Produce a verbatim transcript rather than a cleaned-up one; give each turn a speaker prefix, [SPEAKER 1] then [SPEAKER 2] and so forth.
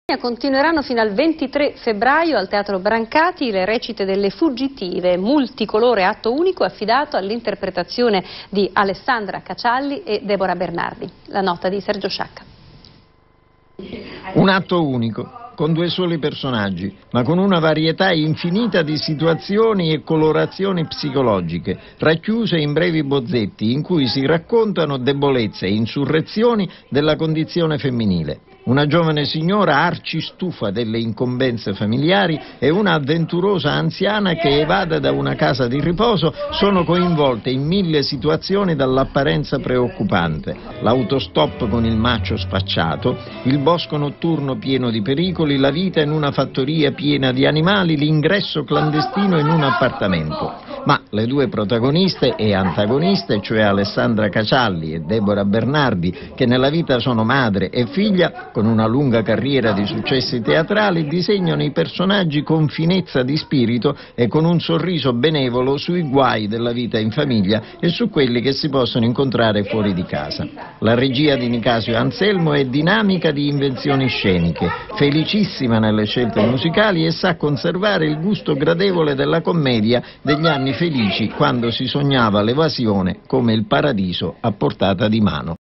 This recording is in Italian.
[SPEAKER 1] Continueranno fino al ventitré febbraio al Teatro Brancati le recite delle Fuggitive, multicolore atto unico affidato all'interpretazione di Alessandra Cacialli e Deborah Bernardi. La nota di Sergio Sciacca.
[SPEAKER 2] Un atto unico, con due soli personaggi, ma con una varietà infinita di situazioni e colorazioni psicologiche, racchiuse in brevi bozzetti in cui si raccontano debolezze e insurrezioni della condizione femminile. Una giovane signora arcistufa delle incombenze familiari e una avventurosa anziana che evade da una casa di riposo sono coinvolte in mille situazioni dall'apparenza preoccupante. L'autostop con il macio spacciato, il bosco notturno pieno di pericoli, la vita in una fattoria piena di animali, l'ingresso clandestino in un appartamento. Ma le due protagoniste e antagoniste, cioè Alessandra Cacialli e Deborah Bernardi, che nella vita sono madre e figlia, con una lunga carriera di successi teatrali, disegnano i personaggi con finezza di spirito e con un sorriso benevolo sui guai della vita in famiglia e su quelli che si possono incontrare fuori di casa. La regia di Nicasio Anselmo è dinamica di invenzioni sceniche, felicissima nelle scelte musicali e sa conservare il gusto gradevole della commedia degli anni felici, quando si sognava l'evasione come il paradiso a portata di mano.